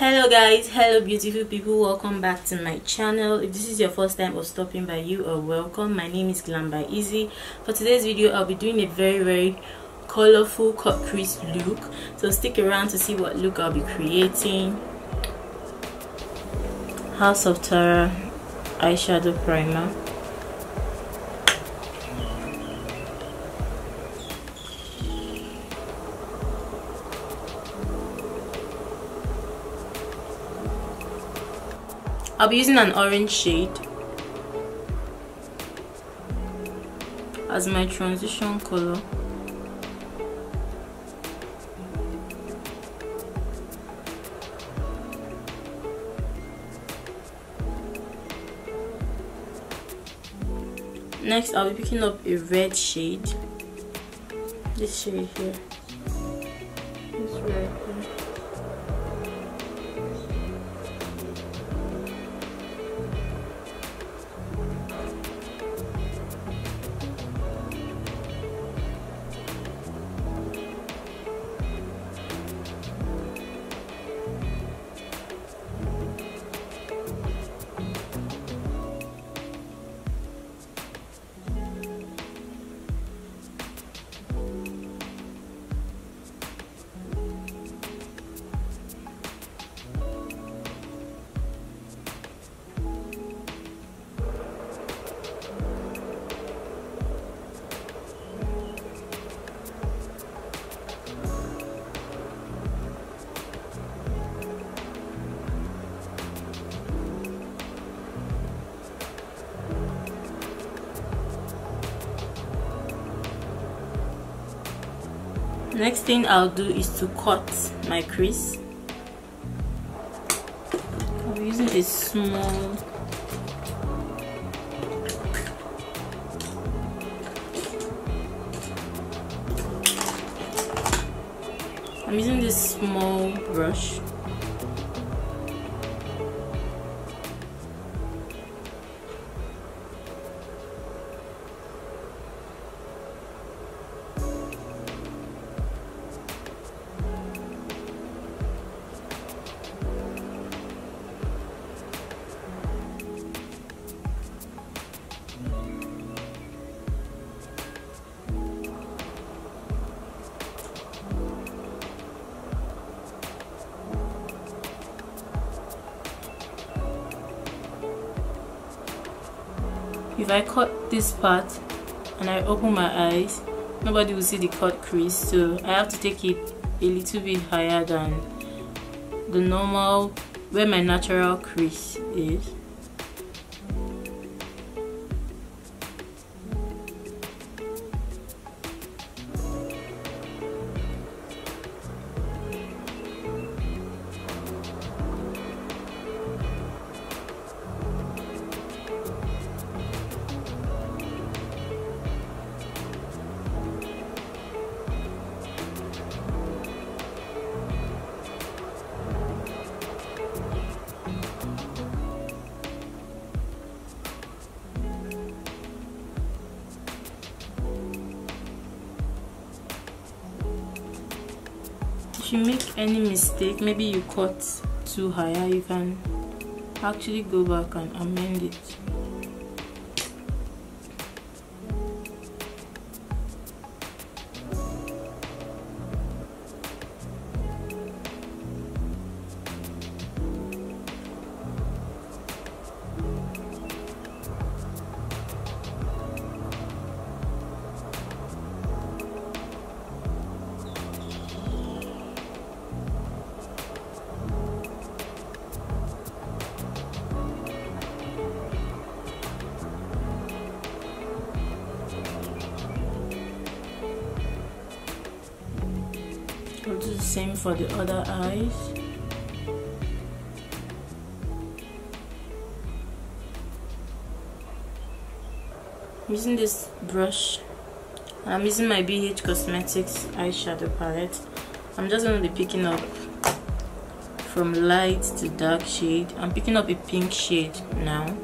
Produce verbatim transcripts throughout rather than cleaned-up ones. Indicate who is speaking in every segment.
Speaker 1: Hello guys, hello beautiful people, welcome back to my channel. If this is your first time or stopping by, you are welcome. My name is Glam by Easy. For today's video I'll be doing a very very colorful cut crease look, so stick around to see what look I'll be creating. House of Tara eyeshadow primer. I'll be using an orange shade as my transition color. Next, I'll be picking up a red shade. This shade here. This red here. Next thing I'll do is to cut my crease. I'll be using a small I'm using this small brush. If I cut this part and I open my eyes, nobody will see the cut crease, so I have to take it a little bit higher than the normal, where my natural crease is. If you make any mistake, maybe you cut too higher, you can actually go back and amend it. I'll do the same for the other eyes. I'm using this brush. I'm using my B H Cosmetics eyeshadow palette. I'm just going to be picking up from light to dark shade. I'm picking up a pink shade now.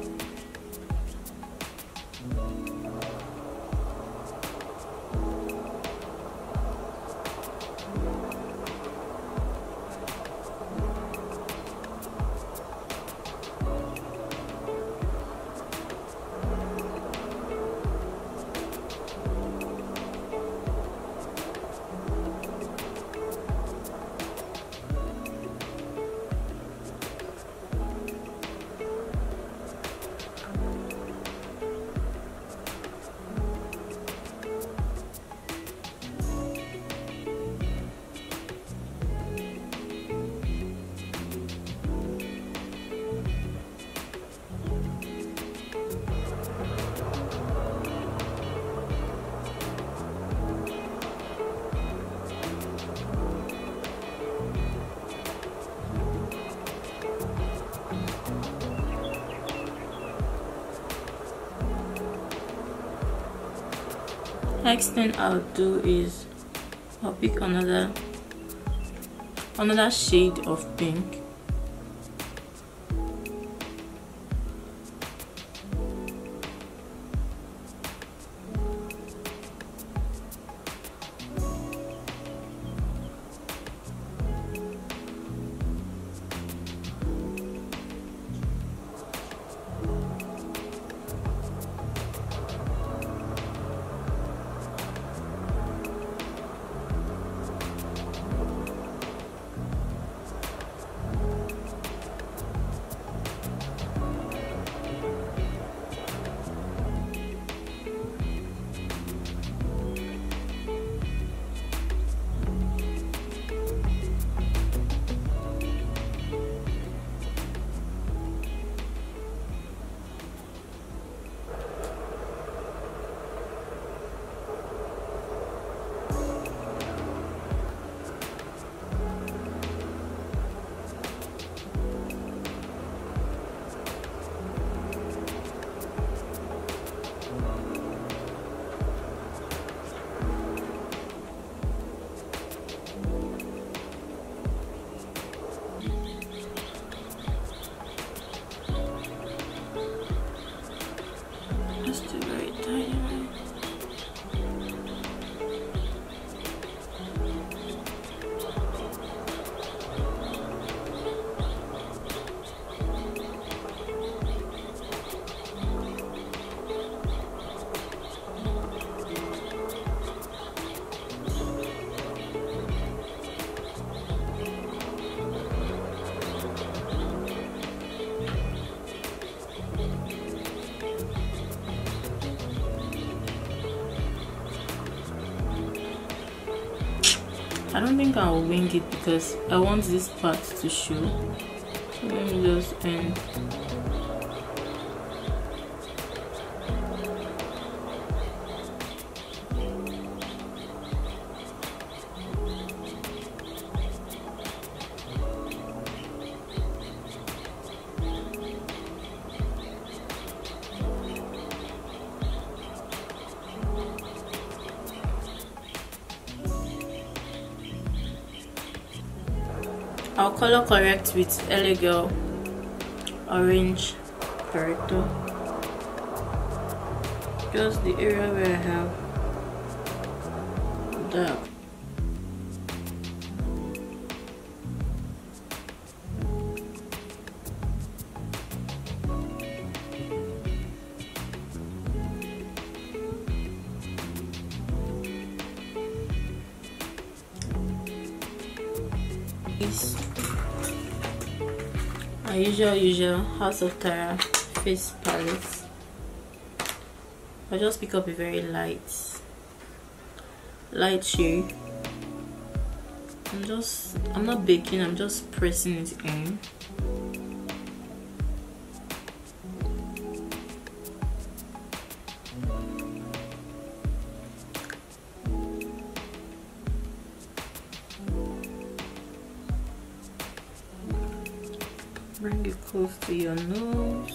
Speaker 1: Next thing I'll do is I'll pick another another shade of pink. I don't think I'll wing it because I want this part to show. So let me just end. I'll color correct with L A Girl orange corrector, just the area where I have dark. My usual usual House of Tara face palette. I'll just pick up a very light light shade. I'm just I'm not baking, I'm just pressing it in. Bring it close to your nose.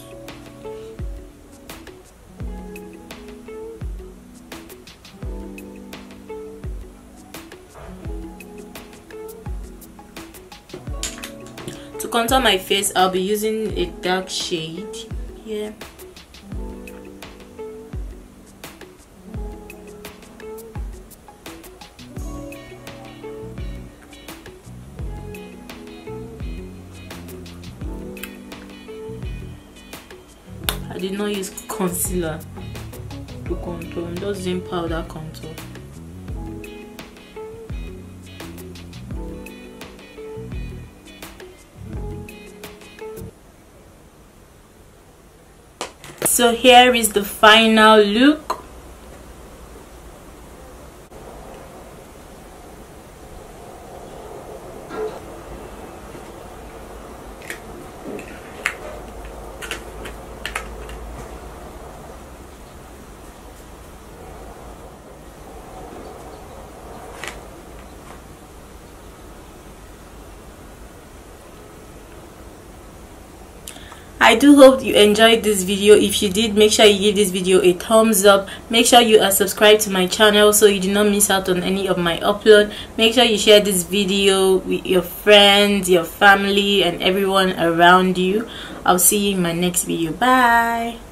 Speaker 1: To contour my face, I'll be using a dark shade here. I did not use concealer to contour, I'm just using powder contour. So here is the final look. I do hope you enjoyed this video. If you did, make sure you give this video a thumbs up. Make sure you are subscribed to my channel so you do not miss out on any of my upload. Make sure you share this video with your friends, your family, and everyone around you. I'll see you in my next video. Bye.